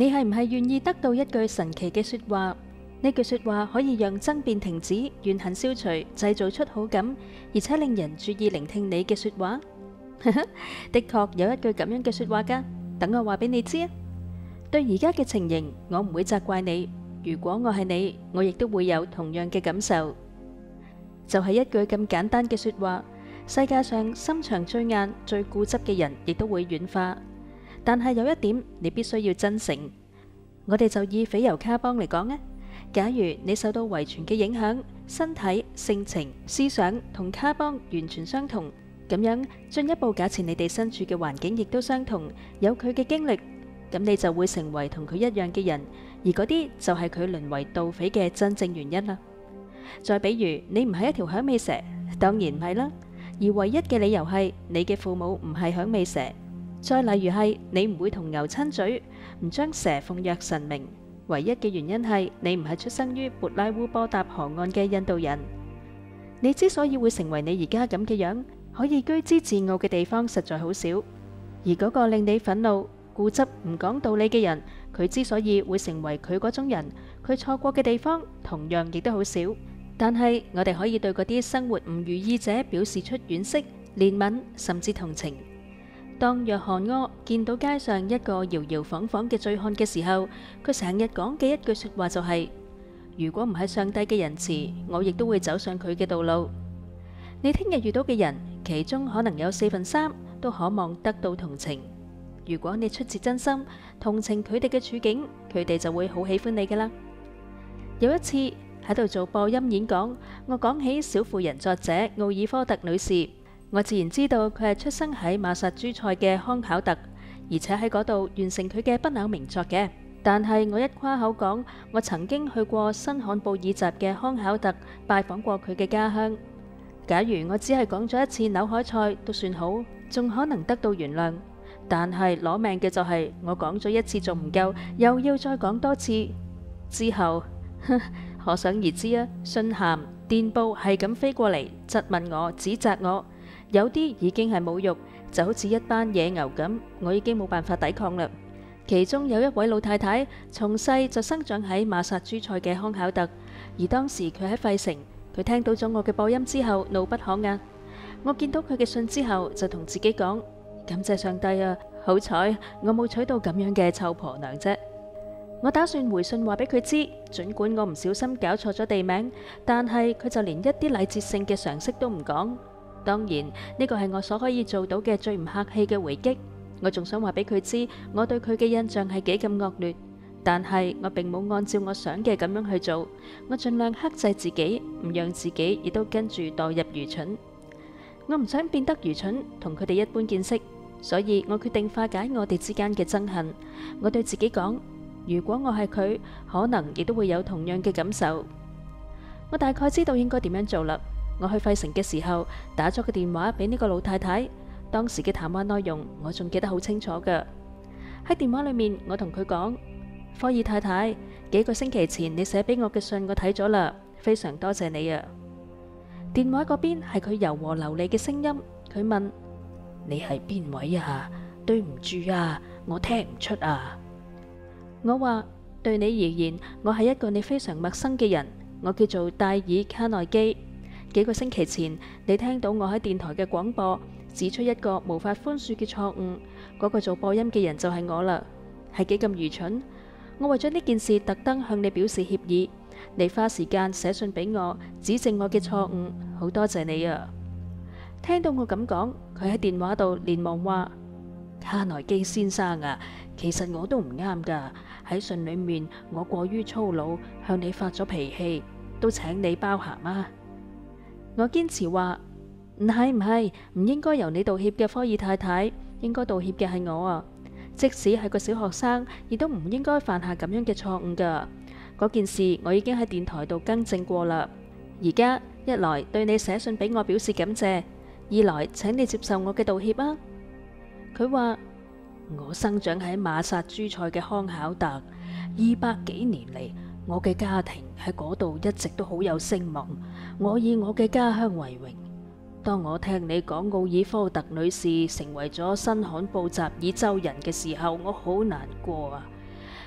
你係唔係願意得到一句神奇嘅說話？呢句說話可以讓爭辯停止、怨恨消除、製造出好感，而且令人注意聆聽你嘅說話。的確有一句咁樣嘅說話㗎，等我話俾你知啊。對而家嘅情形，我唔會責怪你。如果我係你，我亦都會有同樣嘅感受。就係一句咁簡單嘅說話，世界上心腸最硬、最固執嘅人，亦都會軟化。但係有一點，你必須要真誠。我哋就以斐尤卡邦嚟講啊，假如你受到遺傳嘅影響，身體、性情、思想同卡邦完全相同，咁樣進一步假設你哋身處嘅環境亦都相同，有佢嘅經歷，咁你就會成為同佢一樣嘅人，而嗰啲就係佢淪為盜匪嘅真正原因啦。再比如，你唔係一條響尾蛇，當然唔係啦，而唯一嘅理由係你嘅父母唔係響尾蛇。再例如係你唔會同牛親嘴，唔將蛇奉若神明，唯一嘅原因係你唔係出生於勃拉烏波達河岸嘅印度人。你之所以會成為你而家咁嘅樣，可以居之自傲嘅地方實在好少，而嗰個令你憤怒、固執、唔講道理嘅人，佢之所以會成為佢嗰種人，佢錯過嘅地方同樣亦都好少。但係我哋可以對嗰啲生活唔如意者表示出惋惜、憐憫，甚至同情。當約翰柯見到街上一個搖搖晃晃嘅醉漢嘅時候，佢成日講嘅一句說話就係：如果唔係上帝嘅仁慈，我亦都會走上佢嘅道路。你聽日遇到嘅人，其中可能有4/3都渴望得到同情。如果你出自真心同情佢哋嘅處境，佢哋就會好喜歡你㗎喇。有一次喺度做播音演講，我講起小婦人作者奧爾科特女士，我自然知道佢係出生喺馬薩諸塞嘅康考特，而且喺嗰度完成佢嘅不朽名作嘅。但係我一誇口講我曾經去過新罕布爾集嘅康考特拜訪過佢嘅家鄉。假如我只係講咗一次紐海塞都算好，仲可能得到原諒。但係攞命嘅就係我講咗一次仲唔夠，又要再講多次。之後可想而知啊，信函、電報係咁飛過嚟，質問我、指責我，有啲已經係侮辱，就好似一班野牛咁，我已經冇辦法抵抗啦。其中有一位老太太，從細就生長喺馬薩諸塞嘅康考特，而當時佢喺費城，佢聽到咗我嘅播音之後，怒不可遏。我見到佢嘅信之後，就同自己講：感謝上帝啊，好彩我冇娶到咁樣嘅臭婆娘啫。我打算回信話俾佢知，儘管我唔小心搞錯咗地名，但係佢就連一啲禮節性嘅常識都唔講。當然呢個係我所可以做到嘅最唔客氣嘅回擊。我仲想話俾佢知，我對佢嘅印象係幾咁惡劣，但係我並冇按照我想嘅咁樣去做。我盡量克制自己，唔讓自己亦都跟住墮入愚蠢。我唔想變得愚蠢，同佢哋一般見識，所以我決定化解我哋之間嘅憎恨。我對自己講，如果我係佢，可能亦都會有同樣嘅感受。我大概知道應該點樣做啦。我去費城嘅時候，打咗個電話俾呢個老太太。當時嘅談話內容我仲記得好清楚㗎。喺電話裏面，我同佢講：科爾太太，幾個星期前你寫俾我嘅信我睇咗啦，非常多謝你啊。電話嗰邊係佢柔和流利嘅聲音，佢問：你係邊位啊？對唔住啊，我聽唔出啊。我話：對你而言，我係一個你非常陌生嘅人，我叫做戴爾卡內基。幾個星期前，你聽到我喺電台嘅廣播，指出一個無法寬恕嘅錯誤，嗰個做播音嘅人就係我啦。係幾咁愚蠢！我為咗呢件事特登向你表示歉意，你花時間寫信俾我，指正我嘅錯誤，好多謝你啊！聽到我咁講，佢喺電話度連忙話：卡內基先生啊，其實我都唔啱噶，喺信裏面我過於粗魯，向你發咗脾氣，都請你包涵啊！我堅持話：唔係，唔應該由你道歉嘅，科爾太太，應該道歉嘅係我啊！即使係個小學生，亦都唔應該犯下咁樣嘅錯誤噶。嗰件事我已經喺電台度更正過啦。而家一來對你寫信俾我表示感謝，二來請你接受我嘅道歉啊！佢話：我生長喺馬薩諸塞嘅康考特，200幾年嚟，我嘅家庭喺嗰度一直都好有聲望，我以我嘅家鄉為榮。當我聽你講奧爾科特女士成為咗新罕布什爾州人嘅時候，我好難過啊！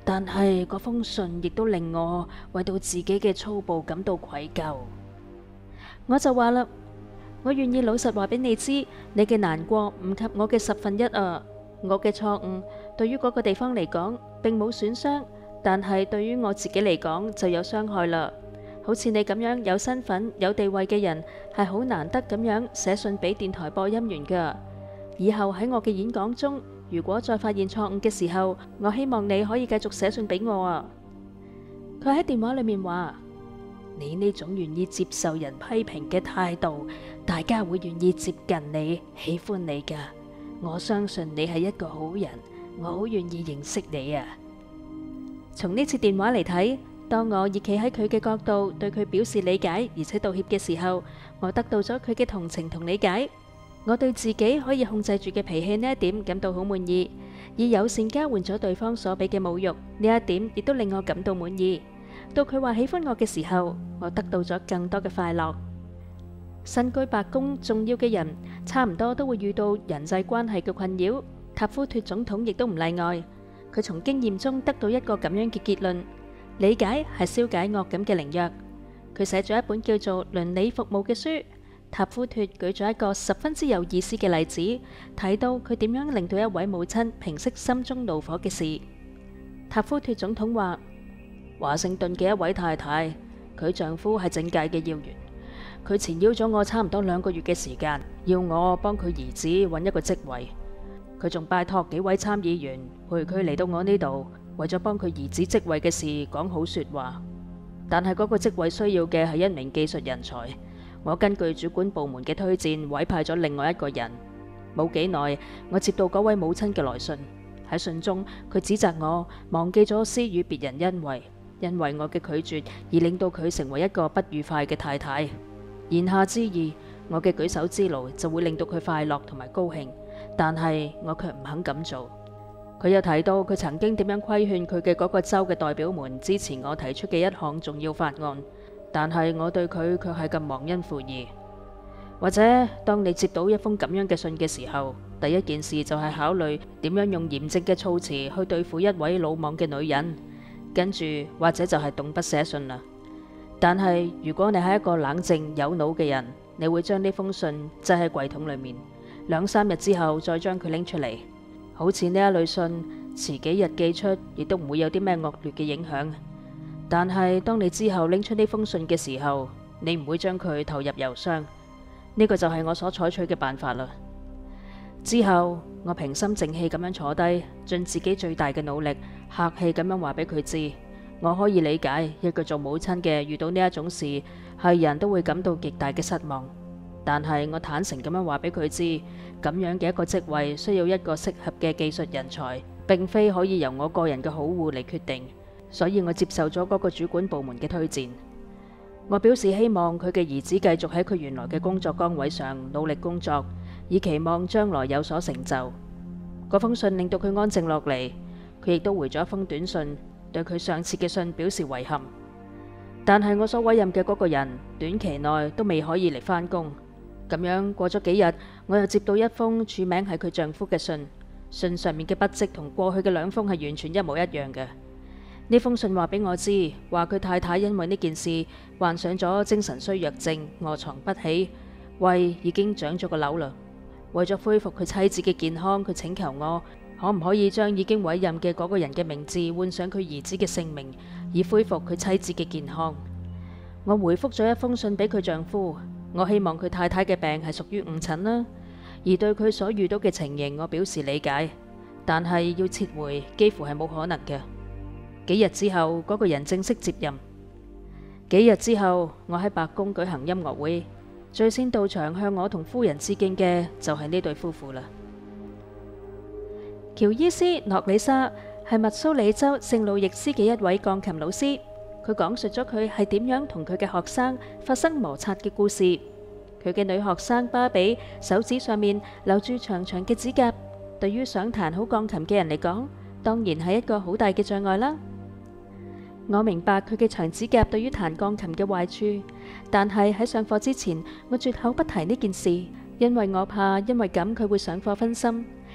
但係嗰封信亦都令我為到自己嘅粗暴感到愧疚。我就話啦，我願意老實話俾你知，你嘅難過唔及我嘅1/10啊。我嘅錯誤對於嗰個地方嚟講並冇損傷，但係對於我自己嚟講就有傷害啦。好似你咁樣有身份有地位嘅人，係好難得咁樣寫信俾電台播音員噶。以後喺我嘅演講中，如果再發現錯誤嘅時候，我希望你可以繼續寫信俾我啊。佢喺電話裏面話：你呢種願意接受人批評嘅態度，大家會願意接近你，喜歡你噶。我相信你係一個好人，我好願意認識你啊。從呢次電話嚟睇，當我以企喺佢嘅角度對佢表示理解而且道歉嘅時候，我得到咗佢嘅同情同理解。我對自己可以控制住嘅脾氣呢一點感到好滿意，以友善交換咗對方所俾嘅侮辱，呢一點亦都令我感到滿意。到佢話喜歡我嘅時候，我得到咗更多嘅快樂。身居白宮重要嘅人，差唔多都會遇到人際關係嘅困擾。塔夫脫總統亦都唔例外。佢從經驗中得到一個咁樣嘅結論：理解係消解惡感嘅靈藥。佢寫咗一本叫做《倫理服務》嘅書。塔夫脫舉咗一個十分之有意思嘅例子，睇到佢點樣令到一位母親平息心中怒火嘅事。塔夫脫總統話：華盛頓嘅一位太太，佢丈夫係政界嘅要員。佢纏繞咗我差唔多2個月嘅時間，要我幫佢兒子揾一個職位。佢仲拜託幾位參議員陪佢嚟到我呢度，為咗幫佢兒子職位嘅事講好說話。但係嗰個職位需要嘅係一名技術人才。我根據主管部門嘅推薦委派咗另外一個人。冇幾耐，我接到嗰位母親嘅來信。喺信中，佢指責我忘記咗施與別人恩惠，因為我嘅拒絕而令到佢成為一個不愉快嘅太太。言下之意，我嘅舉手之勞就會令到佢快樂同埋高興，但係我卻唔肯咁做。佢又提到佢曾經點樣規勸佢嘅嗰個州嘅代表們支持我提出嘅一項重要法案，但係我對佢卻係咁忘恩負義。或者當你接到一封咁樣嘅信嘅時候，第一件事就係考慮點樣用嚴正嘅措辭去對付一位魯莽嘅女人，跟住或者就係動筆寫信啦。但係如果你係一個冷靜有腦嘅人，你會將呢封信擠喺櫃桶裏面，2-3日之後再將佢拎出嚟。好似呢一類信，遲幾日寄出，亦都唔會有啲咩惡劣嘅影響。但係當你之後拎出呢封信嘅時候，你唔會將佢投入郵箱。呢個就係我所採取嘅辦法啦。之後我平心靜氣咁樣坐低，盡自己最大嘅努力，客氣咁樣話俾佢知，我可以理解一個做母親嘅遇到呢一種事，係人都會感到極大嘅失望。但係我坦誠咁樣話俾佢知，咁樣嘅一個職位需要一個適合嘅技術人才，並非可以由我個人嘅好惡嚟決定。所以我接受咗嗰個主管部門嘅推薦。我表示希望佢嘅兒子繼續喺佢原來嘅工作崗位上努力工作，以期望將來有所成就。嗰封信令到佢安靜落嚟，佢亦都回咗一封短信，對佢上次嘅信表示遺憾。但係我所委任嘅嗰個人短期內都未可以嚟返工。咁樣過咗幾日，我又接到一封署名係佢丈夫嘅信，信上面嘅筆跡同過去嘅2封係完全一模一樣嘅。呢封信話俾我知，話佢太太因為呢件事患上咗精神衰弱症，臥床不起，胃已經長咗個瘤啦。為咗恢復佢妻子嘅健康，佢請求我可唔可以將已經委任嘅嗰個人嘅名字換上佢兒子嘅姓名，以恢復佢妻子嘅健康。我回覆咗一封信俾佢丈夫，我希望佢太太嘅病係屬於誤診啦，而對佢所遇到嘅情形，我表示理解，但係要撤回幾乎係冇可能嘅。幾日之後，嗰個人正式接任。幾日之後，我喺白宮舉行音樂會，最先到場向我同夫人致敬嘅就係呢對夫婦啦。喬伊斯·諾里莎係密蘇里州聖路易斯嘅一位鋼琴老師，佢講述咗佢係點樣同佢嘅學生發生摩擦嘅故事。佢嘅女學生芭比手指上面留住長長嘅指甲，對於想彈好鋼琴嘅人嚟講，當然係一個好大嘅障礙啦。我明白佢嘅長指甲對於彈鋼琴嘅壞處，但係喺上課之前，我絕口不提呢件事，因為我怕因為咁佢會上課分心，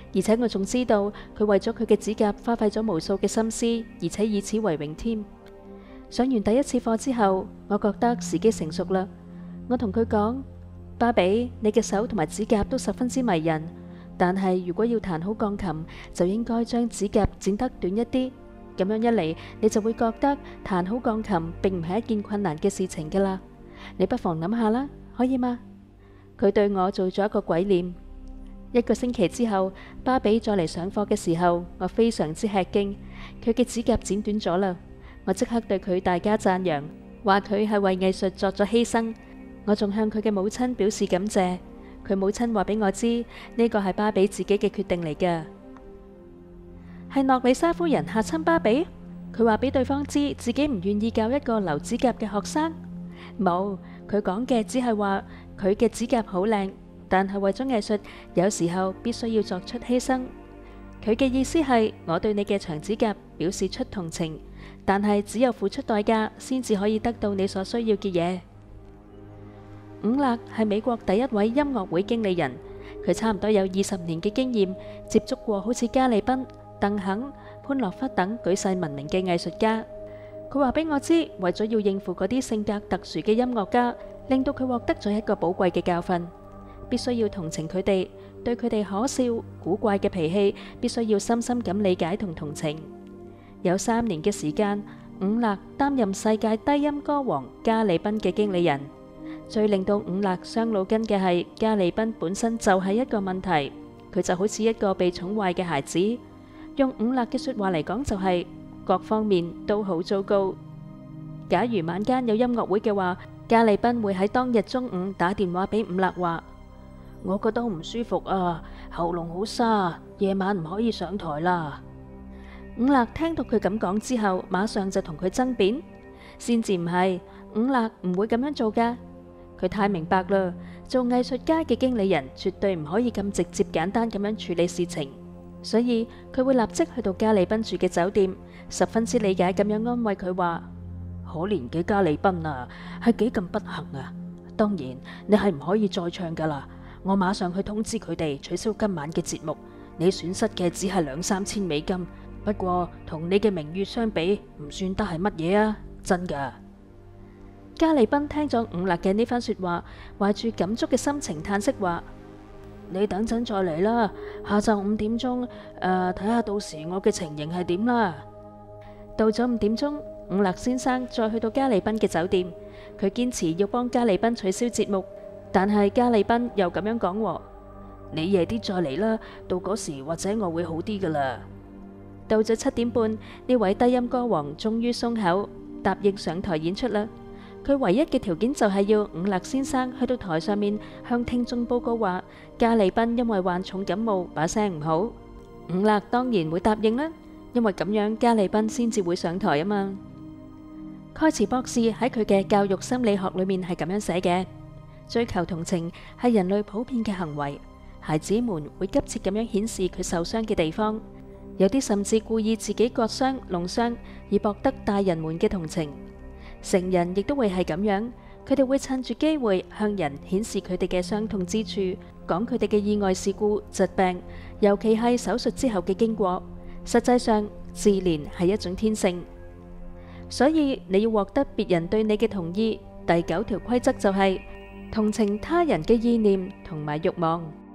而且我仲知道佢為咗佢嘅指甲花費咗無數嘅心思，而且以此為榮添。上完第一次課之後，我覺得時機成熟啦。我同佢講：芭比，你嘅手同埋指甲都十分之迷人，但係如果要彈好鋼琴，就應該將指甲剪得短一啲。咁樣一嚟，你就會覺得彈好鋼琴並唔係一件困難嘅事情噶啦。你不妨諗下啦，可以嗎？佢對我做咗一個鬼臉。1個星期之後，芭比再嚟上課嘅時候，我非常之吃驚，佢嘅指甲剪短咗啦。我即刻對佢大加讚揚，話佢係為藝術作咗犧牲。我仲向佢嘅母親表示感謝。佢母親話俾我知，呢個係芭比自己嘅決定嚟㗎。係諾里莎夫人嚇親芭比，佢話俾對方知自己唔願意教一個留指甲嘅學生。冇，佢講嘅只係話佢嘅指甲好靚，但係為咗藝術，有時候必須要作出犧牲。佢嘅意思係，我對你嘅長指甲表示出同情，但係只有付出代價，先至可以得到你所需要嘅嘢。伍勒係美國第一位音樂會經理人，佢差唔多有20年嘅經驗，接觸過好似加利賓、鄧肯、潘洛弗等舉世聞名嘅藝術家。佢話俾我知，為咗要應付嗰啲性格特殊嘅音樂家，令到佢獲得咗一個寶貴嘅教訓，必須要同情佢哋，對佢哋可笑、古怪嘅脾氣，必須要深深咁理解同同情。有3年嘅時間，伍勒擔任世界低音歌王加利賓嘅經理人。最令到伍勒傷腦筋嘅係，加利賓本身就係一個問題，佢就好似一個被寵壞嘅孩子。用伍勒嘅說話嚟講，就係各方面都好糟糕。假如晚間有音樂會嘅話，加利賓會喺當日中午打電話俾伍勒話：我覺得好唔舒服啊，喉嚨好沙，夜晚唔可以上台啦。伍勒聽到佢咁講之後，馬上就同佢爭辯，先至唔係，伍勒唔會咁樣做噶。佢太明白啦，做藝術家嘅經理人絕對唔可以咁直接簡單咁樣處理事情，所以佢會立即去到加利賓住嘅酒店，十分之理解咁樣安慰佢話：可憐嘅加利賓啊，係幾咁不幸啊！當然你係唔可以再唱噶啦，我馬上去通知佢哋取消今晚嘅節目。你損失嘅只係2-3千美金，不過同你嘅名譽相比，唔算得係乜嘢啊！真噶。加利賓聽咗伍勒嘅呢番說話，懷住感觸嘅心情嘆息話：你等陣再嚟啦，下晝5點鐘，睇下到時我嘅情形係點啦。到咗5點鐘，伍勒先生再去到加利賓嘅酒店，佢堅持要幫加利賓取消節目，但係加利賓又咁樣講：你夜啲再嚟啦，到嗰時或者我會好啲噶啦。到咗7點半，呢位低音歌王終於鬆口，答應上台演出啦。佢唯一嘅條件就係要伍勒先生去到台上面向聽眾報告話，加利賓因為患重感冒，把聲唔好。伍勒當然會答應啦，因為咁樣加利賓先至會上台啊嘛。蓋茨博士喺佢嘅教育心理學裏面係咁樣寫嘅：追求同情係人類普遍嘅行為，孩子們會急切咁樣顯示佢受傷嘅地方，有啲甚至故意自己割傷、弄傷，以博得大人們嘅同情。成人亦都會係咁樣，佢哋會趁住機會向人顯示佢哋嘅傷痛之處，講佢哋嘅意外事故、疾病，尤其係手術之後嘅經過。實際上，自憐係一種天性，所以你要獲得別人對你嘅同意。第9條規則就係同情他人嘅意念同埋慾望。